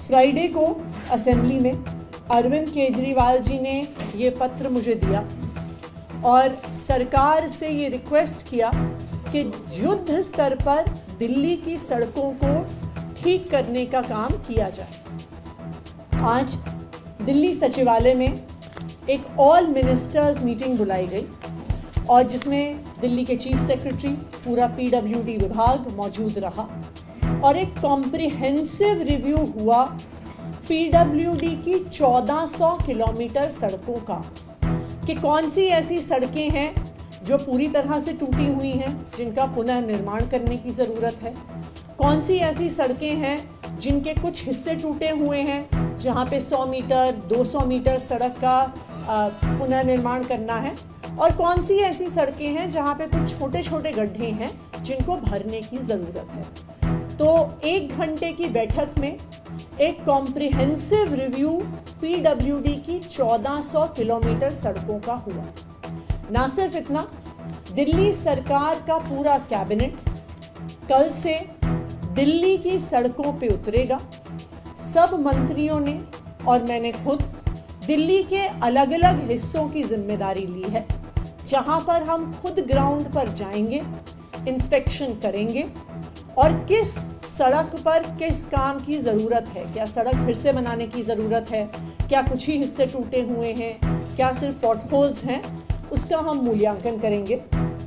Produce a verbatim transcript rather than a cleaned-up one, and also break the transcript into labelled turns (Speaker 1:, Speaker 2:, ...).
Speaker 1: Friday को assembly में अरविंद केजरीवाल जी ने ये पत्र मुझे दिया और सरकार से ये रिक्वेस्ट किया कि युद्ध स्तर पर दिल्ली की सड़कों को ठीक करने का काम किया जाए। आज दिल्ली सचिवालय में एक ऑल मिनिस्टर्स मीटिंग बुलाई गई और जिसमें दिल्ली के चीफ सेक्रेटरी, पूरा पीडब्ल्यूडी विभाग मौजूद रहा और एक कॉम्प्रिहेंसिव रिव्यू हुआ पीडब्ल्यूडी की चौदह सौ किलोमीटर सड़कों का, कि कौन सी ऐसी सड़कें हैं जो पूरी तरह से टूटी हुई हैं जिनका पुनः निर्माण करने की ज़रूरत है, कौन सी ऐसी सड़कें हैं जिनके कुछ हिस्से टूटे हुए हैं जहाँ पे सौ मीटर दो सौ मीटर सड़क का पुनः निर्माण करना है, और कौन सी ऐसी सड़कें हैं जहाँ पे कुछ छोटे छोटे गड्ढे हैं जिनको भरने की ज़रूरत है। तो एक घंटे की बैठक में एक कॉम्प्रिहेंसिव रिव्यू पीडब्ल्यूडी की चौदह सौ किलोमीटर सड़कों का हुआ। ना सिर्फ इतना, दिल्ली सरकार का पूरा कैबिनेट कल से दिल्ली की सड़कों पे उतरेगा। सब मंत्रियों ने और मैंने खुद दिल्ली के अलग अलग हिस्सों की जिम्मेदारी ली है, जहां पर हम खुद ग्राउंड पर जाएंगे, इंस्पेक्शन करेंगे और किस सड़क पर किस काम की ज़रूरत है, क्या सड़क फिर से बनाने की ज़रूरत है, क्या कुछ ही हिस्से टूटे हुए हैं, क्या सिर्फ पॉटहोल्स हैं, उसका हम मूल्यांकन करेंगे।